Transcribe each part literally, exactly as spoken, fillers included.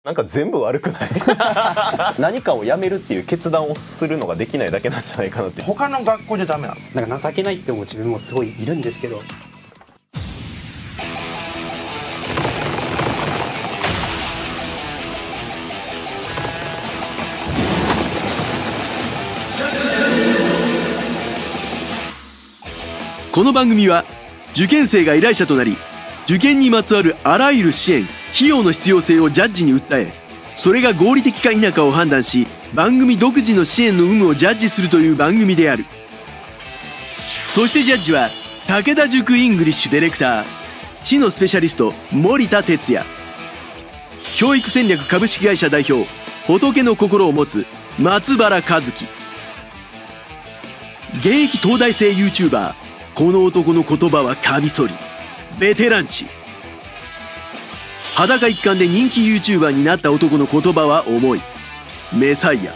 なんか全部悪くない何かをやめるっていう決断をするのができないだけなんじゃないかなって。 他の学校じゃダメなの？ なんか情けないって思う自分もすごいいるんですけど。 この番組は受験生が依頼者となり、受験にまつわるあらゆる支援・費用の必要性をジャッジに訴え、それが合理的か否かを判断し、番組独自の支援の有無をジャッジするという番組である。そしてジャッジは武田塾イングリッシュディレクター、知のスペシャリスト森田哲也、教育戦略株式会社代表仏の心を持つ松原和樹、現役東大生 YouTuber この男の言葉はカミソリベテランチ、裸一貫で人気 YouTuber になった男の言葉は重いメサイア。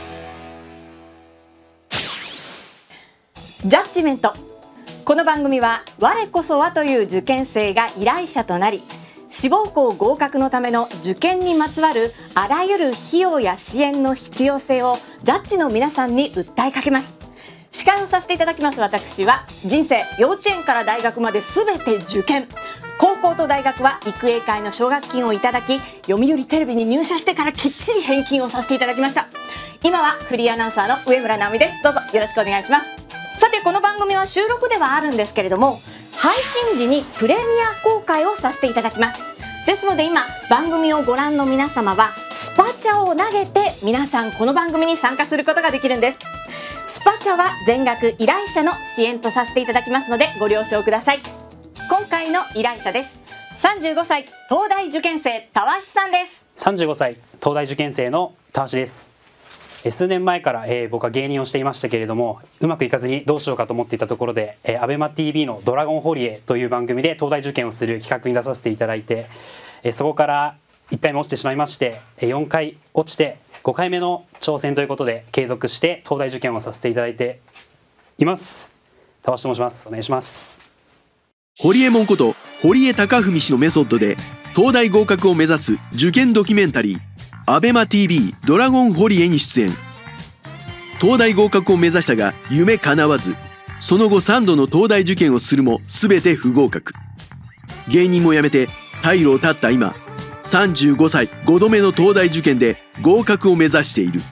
ジャッジメント。この番組は我こそはという受験生が依頼者となり、志望校合格のための受験にまつわるあらゆる費用や支援の必要性をジャッジの皆さんに訴えかけます。司会をさせていただきます私は、人生幼稚園から大学まで全て受験、高校と大学は育英会の奨学金をいただき、読売テレビに入社してからきっちり返金をさせていただきました。今はフリーアナウンサーの上村直美です。どうぞよろしくお願いします。さて、この番組は収録ではあるんですけれども、配信時にプレミア公開をさせていただきます。ですので今番組をご覧の皆様はスパチャを投げて、皆さんこの番組に参加することができるんです。スパチャは全額依頼者の支援とさせていただきますのでご了承ください。今回の依頼者です。さんじゅうごさい東大受験生たわしさんです。 さんじゅうごさい東大受験生のたわしです。数年前から、えー、僕は芸人をしていましたけれども、うまくいかずにどうしようかと思っていたところで、えー、アベマ ティービー のドラゴンホリエという番組で東大受験をする企画に出させていただいて、えー、そこからいっかいも落ちてしまいまして、よんかい落ちてごかいめの挑戦ということで継続して東大受験をさせていただいています。たわしと申します。お願いします。 ホリエモンこと堀江貴文氏のメソッドで東大合格を目指す受験ドキュメンタリーアベマ ティービー ドラゴンホリエに出演。東大合格を目指したが夢叶わず、その後さんどの東大受験をするも全て不合格。芸人も辞めて退路を断った今、さんじゅうごさいごどめの東大受験で合格を目指している。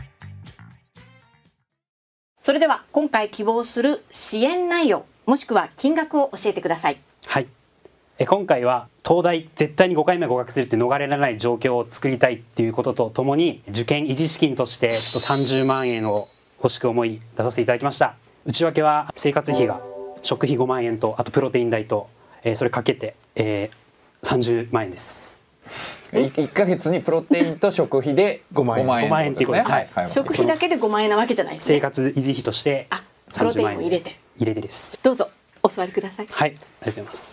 それでは今回希望する支援内容もしくは金額を教えてください。 はい、え今回は東大絶対にごかいめ合格するって逃れられない状況を作りたいっていうこととともに、受験維持資金としてちょっとさんじゅうまんえんを欲しく思い出させていただきました。内訳は生活費が食費ごまんえんと、あとプロテイン代と、えー、それかけて、えー、さんじゅうまんえんです。 いっかげつにプロテインと食費でごまんえんごまんえんっていうことですね。 はい、 食費だけでごまんえんなわけじゃないですね。 生活維持費としてさんじゅうまんえんプロテインを入れて入れてです。 どうぞお座りください。 はい、ありがとうございます。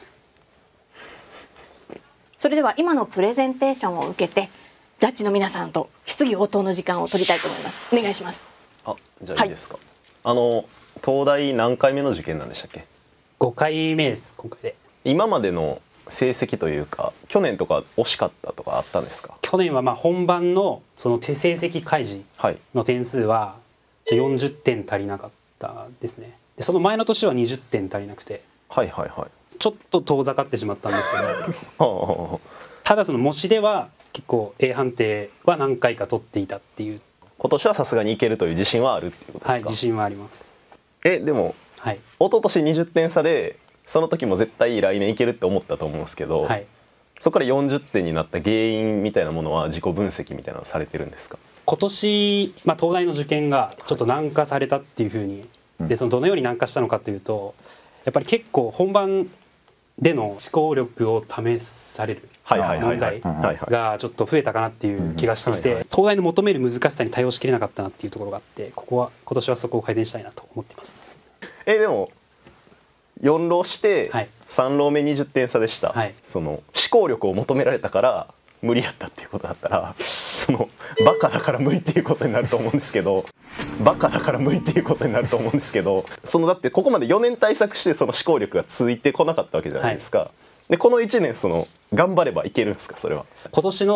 それでは今のプレゼンテーションを受けて、ジャッジの皆さんと質疑応答の時間を取りたいと思います。お願いします。 あ、じゃあいいですか。はい、あの東大何回目の受験なんでしたっけ？ ごかいめです、今回で。 今までの成績というか、去年とか惜しかったとかあったんですか？ 去年はまあ本番のその成績開示の点数はよんじゅってん足りなかったですね。でその前の年はにじゅってん足りなくて、 はいはいはい、 ちょっと遠ざかってしまったんですけどただその模試では結構 A 判定は何回か取っていたっていう。 今年はさすがにいけるという自信はあるっていうことですか？ はい、自信はあります。 えでも、はい、一昨年にじゅってん差でその時も絶対来年いけるって思ったと思うんですけど、はい、そこからよんじゅってんになった原因みたいなものは自己分析みたいなのされてるんですか？ 今年、まあ、東大の受験がちょっと難化されたっていうふうに、はい、でそのどのように難化したのかというと、やっぱり結構本番での思考力を試される問題がちょっと増えたかなっていう気がしていて、東大の求める難しさに対応しきれなかったなっていうところがあって、ここは今年はそこを改善したいなと思っています。えでもよん浪してさん浪目にじゅってん差でした、はい、その思考力を求められたから無理やったっていうことだったら、そのバカだから無理っていうことになると思うんですけどバカだから無理っていうことになると思うんですけどそのだってここまでよねん対策してその思考力がついてこなかったわけじゃないですか、はい、でこのいちねんその頑張ればいけるんですか？それは今年の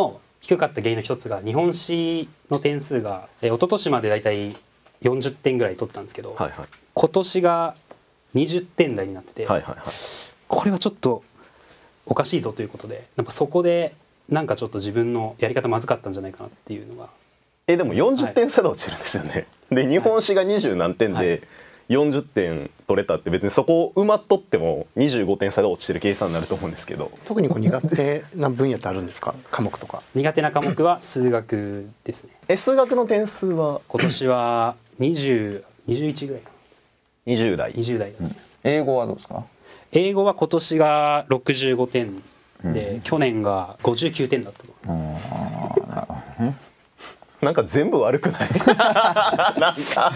低かった原因の一つが日本史の点数が、えー、一昨年までだいたいよんじゅってんぐらい取ったんですけど、はいはい、今年がにじゅってん台になってて、はいはいはい、これはちょっとおかしいぞということで、なんかそこでなんかちょっと自分のやり方まずかったんじゃないかなっていうのが。 えでもよんじゅってん差で落ちるんですよね、はい、で日本史がにじゅう何点でよんじゅってん取れたって別にそこを埋まっとってもにじゅうごてん差で落ちてる計算になると思うんですけど、 特にこう苦手な分野ってあるんですか？科目とか。 苦手な科目は数学ですね。 え数学の点数は今年はにじゅう、にじゅういちぐらいかな。 にじゅう代。 にじゅう代だと思います。 英語はどうですか？ 英語は今年がろくじゅうごてんで、うん、去年がごじゅうきゅうてんだったと思います。 うん、なんか全部悪くない？なんか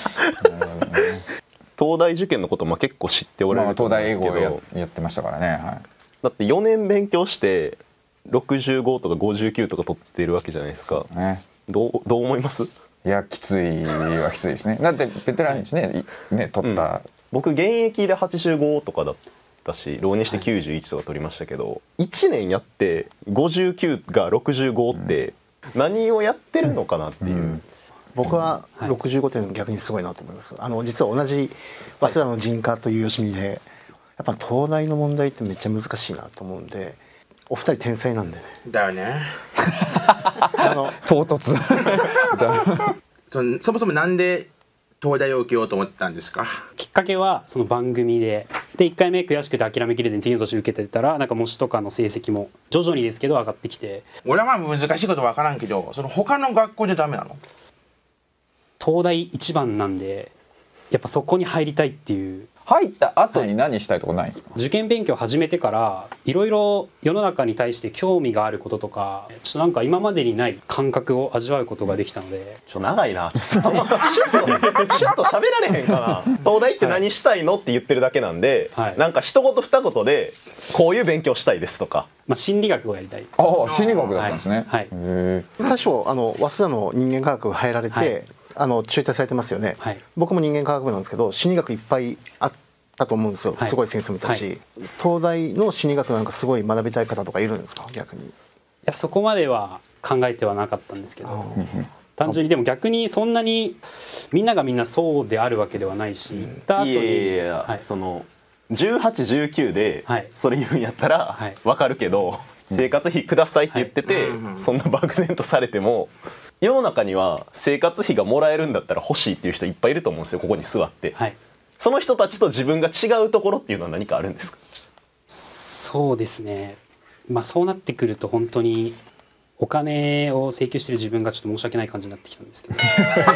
東大受験のことも結構知っておられると思うんですけど、まあ、 東大英語を や, やってましたからね、はい、 だってよねん勉強してろくじゅうごとかごじゅうきゅうとか取ってるわけじゃないですか、ね、どう、どう思います？ いやきついはきついですね。だってベテランですね、ね取った、うん、 僕現役ではちじゅうごとかだったし浪人してきゅうじゅういちとか取りましたけど、はい、いちねんやってごじゅうきゅうがろくじゅうごって何をやってるのかなっていう、うんうん、 僕はろくじゅうごてん逆にすごいなと思います。あの実は同じ早稲田の人科という吉見で、やっぱ東大の問題ってめっちゃ難しいなと思うんで、お二人天才なんでね。 だよね。 あの唐突そ, そもそもなんで東大を受けようと思ったんですか？ きっかけはその番組ででいっかいめ悔しくて諦めきれずに次の年受けてたら、なんか模試とかの成績も徐々にですけど上がってきて、 俺はまあ難しいこと分からんけど、その他の学校じゃダメなの？ 東大一番なんでやっぱそこに入りたいっていう。 入った後に何したいとかないんですか？ 受験勉強始めてからいろいろ世の中に対して興味があることとか、ちょっとなんか今までにない感覚を味わうことができたので。 ちょっと長いな、ちょっとシュッと喋られへんかな。東大って何したいのって言ってるだけなんで、はい、なんか一言二言でこういう勉強したいですとか、 まあ、心理学をやりたいです。 ああ心理学だったんですね。 はいはい、 最初あの早稲田の人間科学部入られて、はい、あの中退されてますよね、はい、僕も人間科学部なんですけど心理学いっぱいあったと思うんですよ、はい、すごい先生もいたし、はい、東大の心理学なんかすごい学びたい方とかいるんですか？逆に。いやそこまでは考えてはなかったんですけど、単純にでも逆にそんなにみんながみんなそうであるわけではないし、うん、行った後にいやいやいや、 はい、そのじゅうはち、じゅうきゅうでそれ言うんやったら分かるけど、はい、生活費くださいって言ってて、はい、そんな漠然とされても、世の中には生活費がもらえるんだったら欲しいっていう人いっぱいいると思うんですよ、ここに座って、はい、その人たちと自分が違うところっていうのは何かあるんですか？ そうですね、まあそうなってくると本当にお金を請求してる自分がちょっと申し訳ない感じになってきたんですけど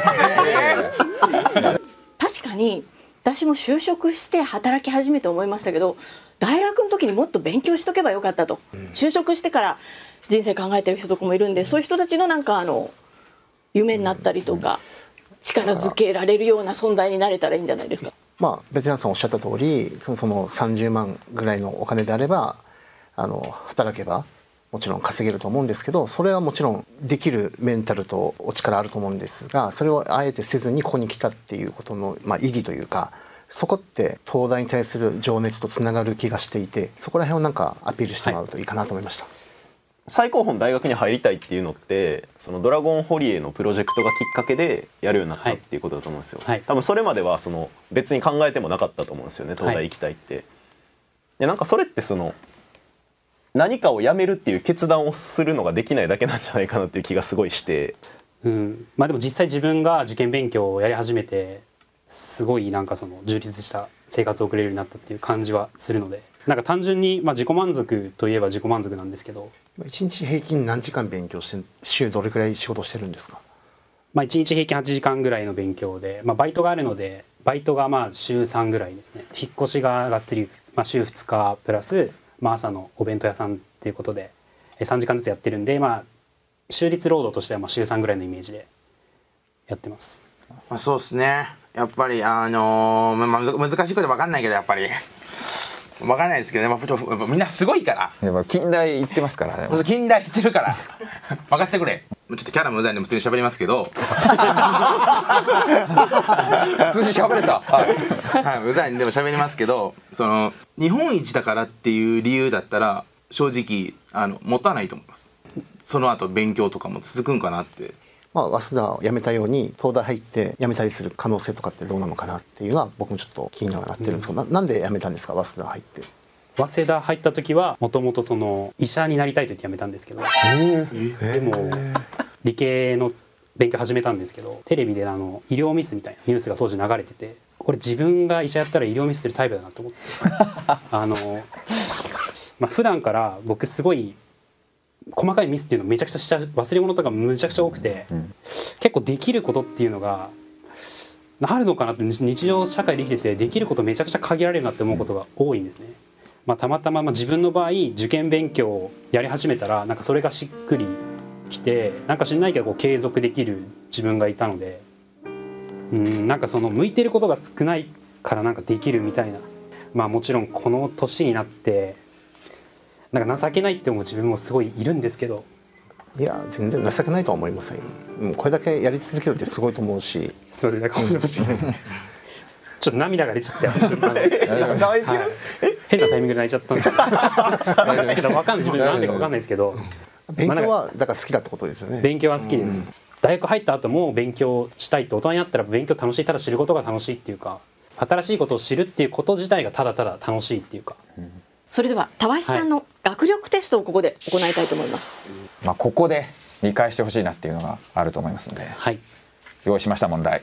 確かに私も就職して働き始めて思いましたけど、大学の時にもっと勉強しとけばよかったと、うん、就職してから人生考えてる人とかもいるんで、そういう人たちのなんかあの夢になったりとか、うん、力づけられるような存在になれたらいいんじゃないですか。 まあベテランさんおっしゃった通り、その、そのさんじゅうまんぐらいのお金であればあの働けばもちろん稼げると思うんですけど、それはもちろんできるメンタルとお力あると思うんですが、それをあえてせずにここに来たっていうことの、まあ、意義というか、そこって東大に対する情熱とつながる気がしていて、そこら辺をなんかアピールしてもらうといいかなと思いました。はい、 最高峰の大学に入りたいっていうのって、そのドラゴンホリエのプロジェクトがきっかけでやるようになったっていうことだと思うんですよ。はい、多分それまではその別に考えてもなかったと思うんですよね、東大行きたいって。はい、でなんかそれってその何かをやめるっていう決断をするのができないだけなんじゃないかなっていう気がすごいして、 うん、まあでも実際自分が受験勉強をやり始めてすごいなんかその充実した生活を送れるようになったっていう感じはするので、なんか単純にまあ自己満足といえば自己満足なんですけど、 いちにち平均何時間勉強して、週どれくらい仕事してるんですか？ まあいちにち平均はちじかんぐらいの勉強で、まあ、バイトがあるのでバイトがまあ週さんぐらいですね。引っ越しががっつり、まあ、週ふつかプラス、まあ、朝のお弁当屋さんっていうことでさんじかんずつやってるんで、まあ終日労働としてはまあ週さんぐらいのイメージでやってます。 まあ、そうですね、やっぱりあのーまあ、難しいこと分かんないけど、やっぱり分かんないですけどね、まあ、みんなすごいから、 やっぱ近代行ってますからね。 近代行ってるから任せてくれ。ちょっとキャラもうざいんで普通に喋りますけど普通に喋れた、はいはい、うざいんでも喋りますけど、その日本一だからっていう理由だったら正直あの持たないと思います。 その後勉強とかも続くんかなって。 まあ、早稲田を辞めたように東大入って辞めたりする可能性とかってどうなのかなっていうのは僕もちょっと気になってるんですけど、うん、な, なんで辞めたんですか早稲田入って。 早稲田入った時はもともとその医者になりたいと言って辞めたんですけど、でも理系の勉強始めたんですけど、テレビであの医療ミスみたいなニュースが当時流れてて、これ自分が医者やったら医療ミスするタイプだなと思ってあの、まあ、普段から僕すごい細かいミスっていうのめちゃくちゃしちゃう、忘れ物とかむちゃくちゃ多くて、うん、結構できることっていうのがあるのかなって、日常社会で生きててできることめちゃくちゃ限られるなって思うことが多いんですね。まあ、たまたま、まあ、自分の場合受験勉強をやり始めたらなんかそれがしっくりきて、なんか知んないけどこう継続できる自分がいたので、うんなんかその向いてることが少ないからなんかできるみたいな、まあもちろんこの年になってなんか情けないって思う自分もすごいいるんですけど、 いや全然情けないとは思いませんよ、うん、これだけやり続けるってすごいと思うし、 すいませんなんか面白いちょっと涙が出ちゃって変なタイミングで泣いちゃったんですけど分かんない自分なんでか分かんないですけど、 勉強はだから好きだってことですよね。 勉強は好きです、うん、大学入った後も勉強したいって、大人になったら勉強楽しい、ただ知ることが楽しいっていうか、新しいことを知るっていうこと自体がただただ楽しいっていうか、うん、 それでは田橋さんの学力テストをここで行いたいと思います、 はい、まあ、ここで理解してほしいなっていうのがあると思いますので、はい、用意しました問題。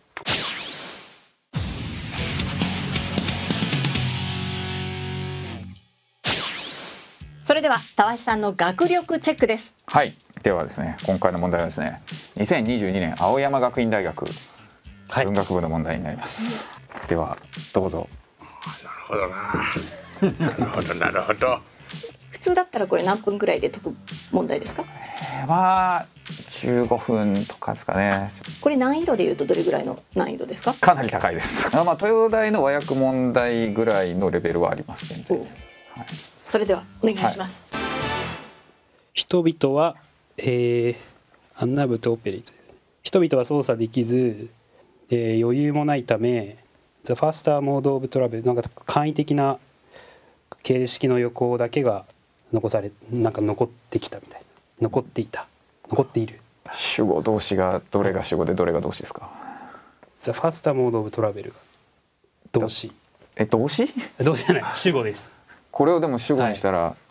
それでは田橋さんの学力チェックです。 はい、ではですね、今回の問題はですね、にせんにじゅうにねん青山学院大学文学部の問題になります、はい、ではどうぞ。 なるほどななるほどなるほど。 普通だったらこれ何分くらいで解く問題ですか？ えー、まあじゅうごふんとかですかね。 これ難易度でいうとどれぐらいの難易度ですか？ かなり高いです。まあ東大の和訳問題ぐらいのレベルはありますね、はい、 それではお願いします、はい、 人々は、えー、アンナブとオペレート、人々は操作できず、えー、余裕もないため The faster mode of travel、 なんか簡易的な形式の予行だけが残され、なんか残ってきたみたいな、残っていた、残っている。 主語動詞がどれが主語でどれが動詞ですか？ The faster mode of travel が動詞。 え、動詞？ 動詞じゃない、主語です。 これをでも主語にしたら、はい、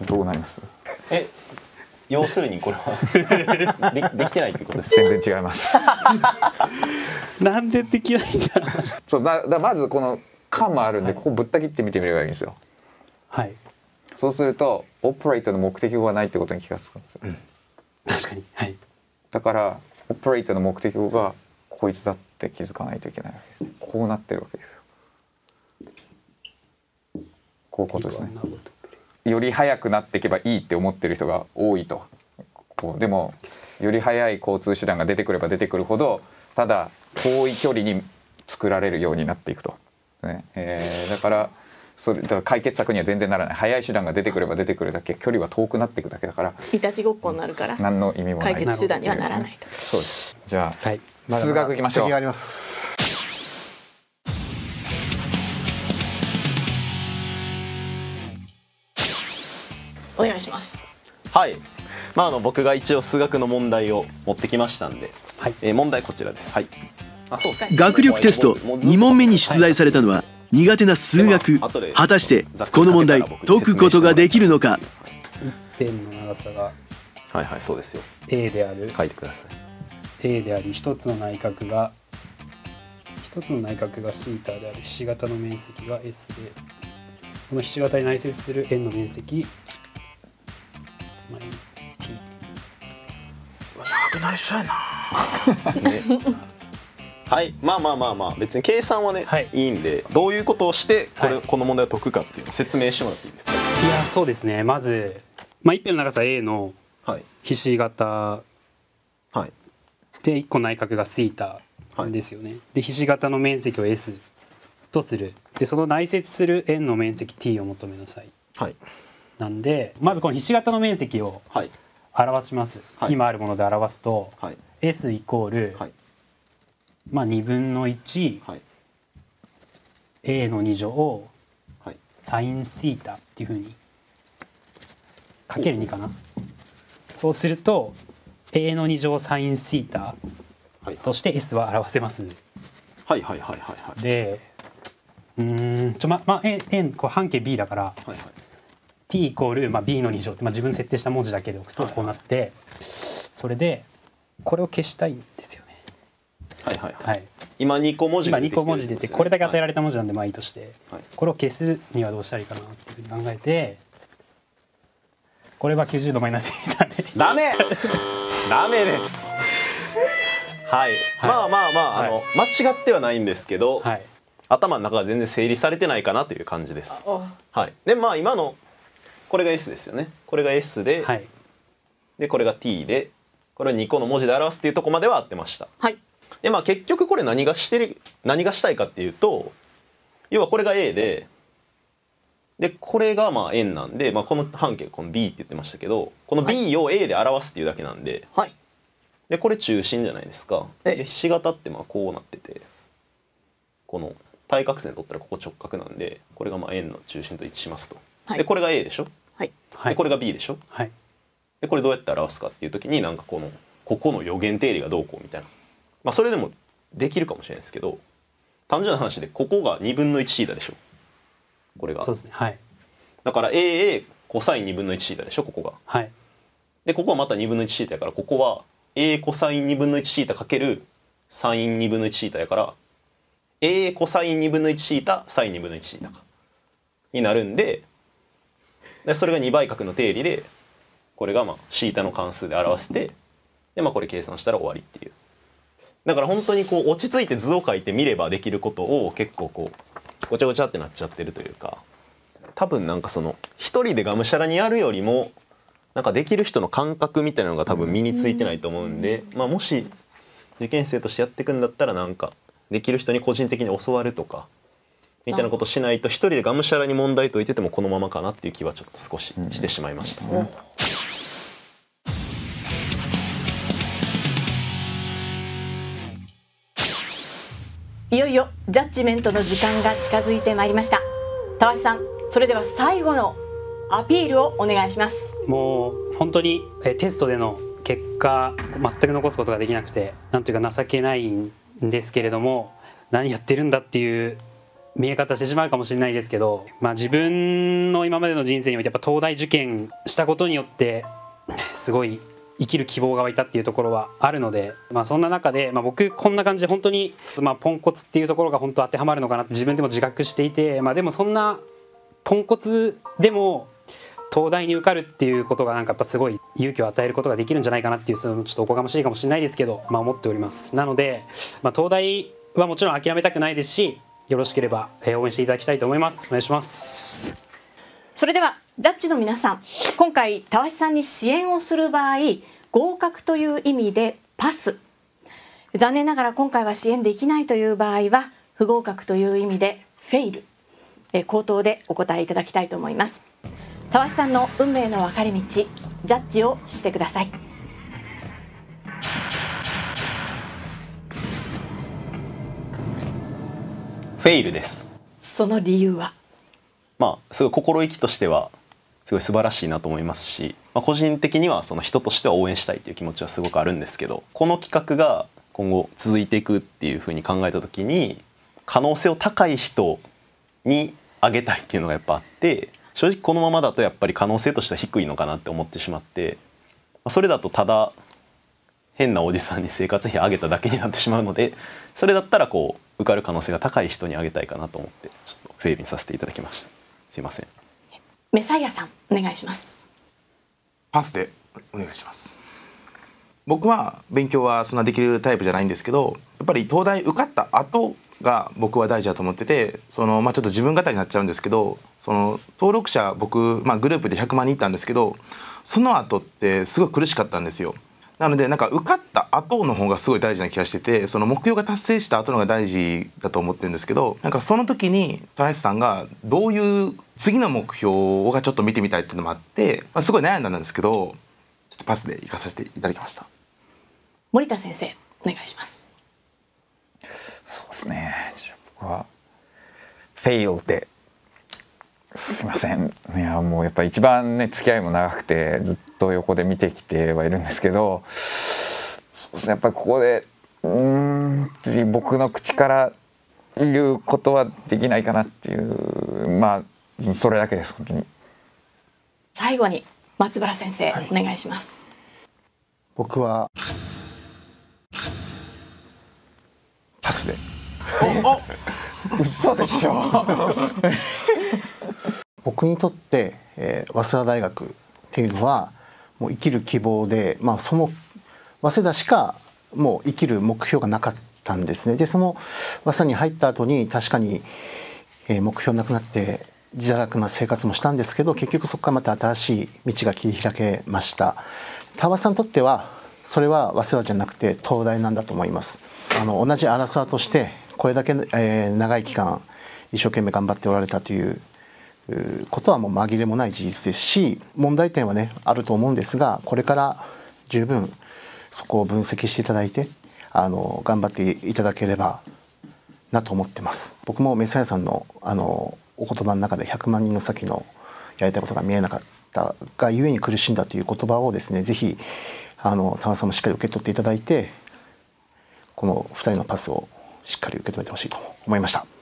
どうなります？ え、要するにこれは で, できてないってことです。 全然違いますなんでできないんだろう。 そうだだまずこの間もあるんで、はい、ここぶった切ってみてみればいいんですよ。 はい。 そうするとオペレートの目的語がないってことに気がつくんですよ、うん、 確かに、はい、だからオペレートの目的語がこいつだって気づかないといけないわけです。こうなってるわけですよ。こういうことですね。より速くなっていけばいいって思ってる人が多いと。こうでもより速い交通手段が出てくれば出てくるほど、ただ遠い距離に作られるようになっていくと、ねえー、だからそれだから解決策には全然ならない。速い手段が出てくれば出てくるだけ距離は遠くなっていくだけだから、 いたちごっこになるから何の意味もない、 解決手段にはならないと。 そうです。じゃあ、はい、 数学いきましょう。次があります。 お願いします。 はい、まあ、あの僕が一応数学の問題を持ってきましたんで、はい、えー、問題こちらです。はい、 あ、そうです。学力テストに問目に出題されたのは苦手な数学。果たしてこの問題解くことができるのか。 一辺の長さがはいはい、そうですよ。 A である。 書いてください。A であり、一つの内角が一つの内角がシータであるひし形の面積が S で、このひし形に内接する円の面積長くなりそうやなはい、まあまあまあまあ別に計算はね、はい、いいんで、どういうことをしてこれ、はい、この問題を解くかっていうのを説明してもらっていいですか？ いや、そうですね。まず、まあ、一辺の長さ A のひし形、はい、でいっこ内角がシータですよね、はい、でひし形の面積を S とする。でその内接する円の面積 T を求めなさい、はい、なんでまずこのひし形の面積を表します、はい、今あるもので表すと、はい、S イコール、はい、まあにぶんのいち、はい、A のに乗、はい、サインシータっていうふうにかけるにかな。 そうすると A のに乗サインシータとして S は表せます。 はいはいはいはいはい。 でうーんちょままあ 円円こう半径 B だから、はいはい、t イコール、まあ、B のに乗って、まあ、自分設定した文字だけで置くとこうなって、はいはい、それでこれを消したいんですよね。 はいはいはい、はい、今にこ文字が出てきてるんですね。今にこ文字出てこれだけ与えられた文字なんでまあいいとして、はい、これを消すにはどうしたらいいかなっていうふうに考えて、これはきゅうじゅうどマイナスになんでダメダメですはい、はい、まあまあまあ、はい、あの間違ってはないんですけど、はい、頭の中が全然整理されてないかなという感じです。はい、でまあ今のこれが S ですよね。これが S で、はい、でこれが T でこれをにこの文字で表すっていうところまでは合ってました。はい、でまあ結局これ何がしてる何がしたいかっていうと、要はこれが A ででこれがまあ円なんで、まあ、この半径この B って言ってましたけど、この B を A で表すっていうだけなんで、はい、でこれ中心じゃないですか。でひし形ってまあこうなってて、この対角線取ったらここ直角なんで、これがまあ円の中心と一致しますと。はい、でこれが A でしょ、はい、でこれが B でしょ、はい、でこれどうやって表すかっていう時になんかこのここの余弦定理がどうこうみたいな、まあそれでもできるかもしれないですけど、単純な話でここがにぶんのいちシータでしょ、これが。そうですね、はい、だから エーエー コサインにぶんのいちシータでしょここが。はい、でここはまたにぶんのいちシータやから、ここは A コサインにぶんのいちシータかけるサインにぶんのいちシータやから A コサインにぶんのいちシータサインにぶんのいちシータかになるんで、でそれがにばい角の定理でこれがまあシータの関数で表して、でまあこれ計算したら終わりっていう。だから本当にこう落ち着いて図を書いてみればできることを結構こうごちゃごちゃってなっちゃってるというか、多分なんかその一人でがむしゃらにやるよりもなんかできる人の感覚みたいなのが多分身についてないと思うんで、まあもし受験生としてやっていくんだったらなんかできる人に個人的に教わるとかみたいなことしないと、一人でがむしゃらに問題解いててもこのままかなっていう気はちょっと少ししてしまいました。うんうん、 いよいよジャッジメントの時間が近づいてまいりました。田橋さん、それでは最後のアピールをお願いします。 もう本当にテストでの結果全く残すことができなくて、なんというか情けないんですけれども、何やってるんだっていう見え方してしまうかもしれないですけど、まあ、自分の今までの人生においてやっぱ東大受験したことによってすごい生きる希望が湧いたっていうところはあるので、まあ、そんな中で、まあ、僕こんな感じで本当に、まあ、ポンコツっていうところが本当当てはまるのかなって自分でも自覚していて、まあ、でもそんなポンコツでも東大に受かるっていうことがなんかやっぱすごい勇気を与えることができるんじゃないかなっていう、そのちょっとおこがましいかもしれないですけど、まあ、思っております。なので、まあ、東大はもちろん諦めたくないですし、よろしければ応援していただきたいと思います。お願いします。 それではジャッジの皆さん、今回田橋さんに支援をする場合、合格という意味でパス、残念ながら今回は支援できないという場合は不合格という意味でフェイル、口頭でお答えいただきたいと思います。田橋さんの運命の分かれ道、ジャッジをしてください。 フェイルです。 その理由は？ まあすごい心意気としてはすごい素晴らしいなと思いますし、まあ、個人的にはその人としては応援したいという気持ちはすごくあるんですけど、この企画が今後続いていくっていうふうに考えた時に可能性を高い人にあげたいっていうのがやっぱあって、正直このままだとやっぱり可能性としては低いのかなって思ってしまって、それだとただ変なおじさんに生活費上げただけになってしまうので、それだったらこう受かる可能性が高い人にあげたいかなと思ってちょっとフェイルにさせていただきました。すいません。 メサイアさん、お願いします。 パスでお願いします。僕は勉強はそんなできるタイプじゃないんですけど、やっぱり東大受かった後が僕は大事だと思ってて、そのまあちょっと自分語りになっちゃうんですけど、その登録者僕、まあ、グループでひゃくまんにんいったんですけど、その後ってすごい苦しかったんですよ。なのでなんか受かった後の方がすごい大事な気がしてて、その目標が達成した後の方が大事だと思ってるんですけど、なんかその時に田橋さんがどういう次の目標がちょっと見てみたいっていうのもあって、まあ、すごい悩んだんですけど、ちょっとパスで行かさせていただきました。 森田先生、お願いします。 そうですね、僕はフェイルですいません。いやもうやっぱり一番ね付き合いも長くてずっと横で見てきてはいるんですけど、そうですね、やっぱりここでうーん僕の口から言うことはできないかなっていう、まあそれだけです本当に。 最後に松原先生、はい、お願いします。 僕はパスで。 お嘘でしょ僕にとって、えー、早稲田大学っていうのはもう生きる希望で、まあ、その早稲田しかもう生きる目標がなかったんですね。でその早稲田に入った後に確かに、えー、目標なくなって自堕落な生活もしたんですけど、結局そこからまた新しい道が切り開けました。田端さんにとってはそれは早稲田じゃなくて東大なんだと思います。あの同じアラサーとしてこれだけ、えー、長い期間一生懸命頑張っておられたということはもう紛れもない事実ですし、問題点はねあると思うんですが、これから十分そこを分析していただいてあの頑張っていただければなと思ってます。僕もメスヤさんのあのお言葉の中でひゃくまんにんの先のやりたいことが見えなかったがゆえに苦しんだという言葉をですね、ぜひあの田中さんもしっかり受け取っていただいて、このふたりのパスをしっかり受け止めてほしいと思いました。はい、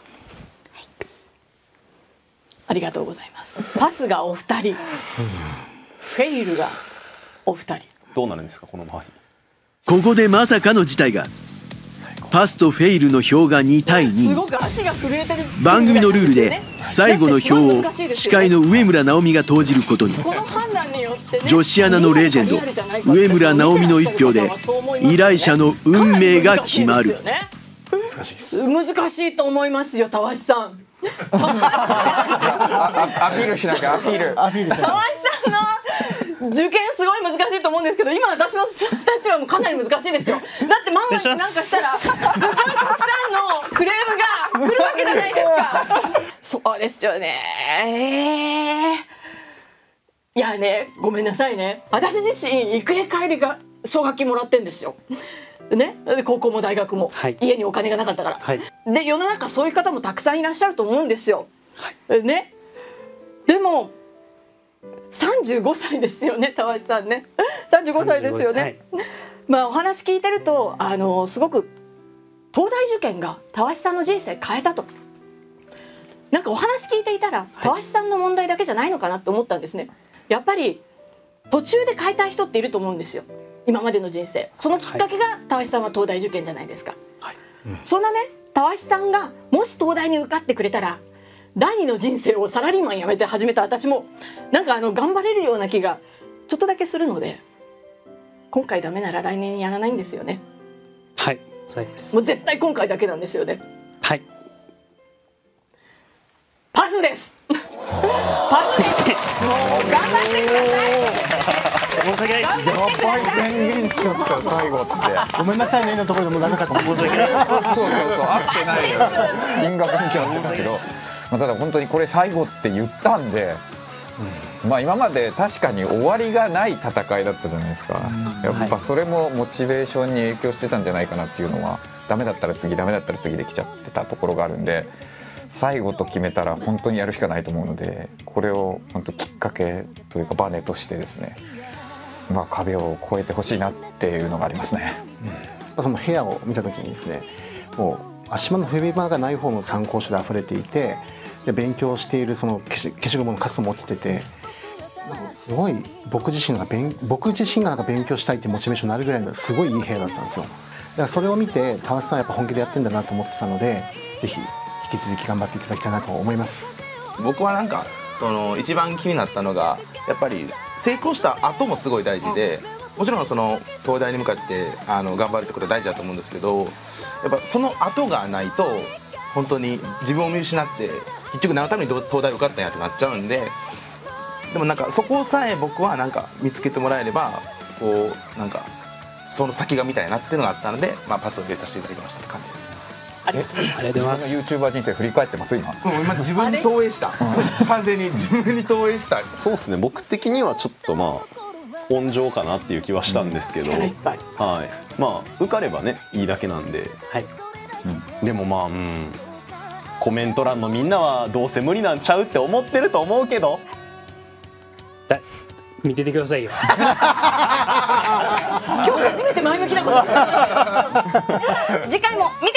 ありがとうございます。パスがお二人、フェイルがお二人。 どうなるんですかこの場合。 ここでまさかの事態が。パスとフェイルの票がにたいに。番組のルールで最後の票を司会の上村直美が投じることに。女子アナのレジェンド上村直美の一票で依頼者の運命が決まる。 難しいです。難しいと思いますよ、たわしさん。 アピールしなきゃ。アピール。 たわしさんの受験すごい難しいと思うんですけど、今私の立場もかなり難しいですよ。だって万が一なんかしたらすごいたくさんのクレームが来るわけじゃないですか。そうですよね。えー、いやね、ごめんなさいね。私自身育英帰りが奨学金もらってんですよ。ね、高校も大学も、はい、家にお金がなかったから、はい、で世の中そういう方もたくさんいらっしゃると思うんですよ、はい、ね、でもさんじゅうごさいですよね、たわしさんね。さんじゅうごさいですよね、はい、まあお話聞いてるとあのすごく東大受験がたわしさんの人生変えたと、なんかお話聞いていたらたわしさんの問題だけじゃないのかなと思ったんですね。やっぱり途中で変えたい人っていると思うんですよ、今までの人生。そのきっかけがたわしさんは東大受験じゃないですか、はい、うん、そんなねたわしさんがもし東大に受かってくれたら第二の人生をサラリーマン辞めて始めた私もなんかあの頑張れるような気がちょっとだけするので、今回ダメなら来年やらないんですよね。 はい、そうです。 もう絶対今回だけなんですよね。 はい、 パスです。パスです。もう頑張ってください。 申し訳ないです。 やっぱり宣言しちゃった最後って。 ごめんなさいねのところでも長かった。申し訳ない。 そうそうそう、合ってないよ。因果関係あるんですけど、まあ、ただ本当にこれ最後って言ったんで、うん、まあ今まで確かに終わりがない戦いだったじゃないですか、うん、やっぱそれもモチベーションに影響してたんじゃないかなっていうのは、ダメだったら次ダメだったら次できちゃってたところがあるんで、最後と決めたら本当にやるしかないと思うので、これを本当きっかけというかバネとしてですね、まあ、壁を越えてほしいなっていうのがありますね、 うん、その部屋を見た時にですね、もう足場の踏み場がない方の参考書で溢れていて、で勉強しているその消し、消しゴムのカスも落ちてて、すごい僕自身が勉僕自身がなんか勉強したいっていうモチベーションになるぐらいのすごいいい部屋だったんですよ。だからそれを見て田中さんはやっぱ本気でやってんだなと思ってたので、ぜひ引き続き頑張っていただきたいなと思います。 僕はなんかその一番気になったのが、やっぱり成功した後もすごい大事で、もちろんその東大に向かってあの頑張るってことは大事だと思うんですけど、やっぱその後がないと本当に自分を見失って結局何のために東大受かったんやってなっちゃうんで、でもなんかそこさえ僕はなんか見つけてもらえれば、こうなんかその先が見たいなっていうのがあったので、まあ、パスを入れさせていただきましたって感じです。 ありがとうございます。 自分の YouTuber 人生振り返ってます今。 もう今自分に投影した。完全に自分に投影した。 そうですね。僕的にはちょっとまあ温情かなっていう気はしたんですけど、うん、はい。まあ受かればねいいだけなんで。はい。うん、でもまあ、うん、 コメント欄のみんなはどうせ無理なんちゃうって思ってると思うけど、 だ見ててくださいよ。 今日初めて前向きなことでした。次回も見